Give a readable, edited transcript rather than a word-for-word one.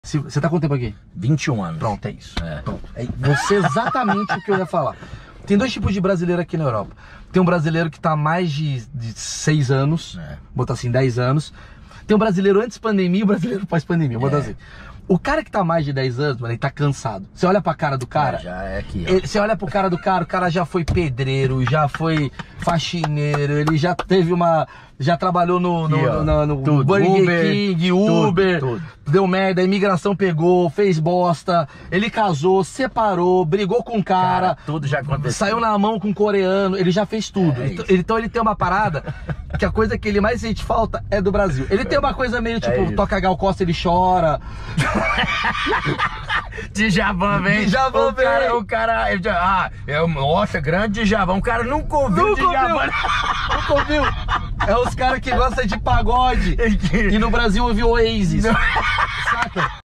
Você tá quanto tempo aqui? 21 anos. Pronto, é isso. Pronto. É você exatamente o que eu ia falar. Tem dois tipos de brasileiro aqui na Europa. Tem um brasileiro que tá há mais de 6 anos, botar assim, 10 anos. Tem um brasileiro antes pandemia e um brasileiro pós-pandemia, botar assim. O cara que tá há mais de 10 anos, mano, ele tá cansado. Você olha pra cara do cara... já é aqui, ó. Você olha pro cara do cara, o cara já foi pedreiro, já foi faxineiro, ele já teve uma... Já trabalhou no Burger King, Uber, tudo. Deu merda, a imigração pegou, fez bosta, ele casou, separou, brigou com o cara, tudo já aconteceu. Saiu na mão com um coreano, ele já fez tudo. Então ele tem uma parada que a coisa que ele mais sente falta é do Brasil. Ele tem uma coisa meio tipo, toca Gal Costa, ele chora. Djavan vem. Djavan vem. O cara, nossa, grande Djavan. O cara nunca ouviu Djavan. Nunca ouviu. É os caras que gostam de pagode e no Brasil ouviu Oasis. Saca?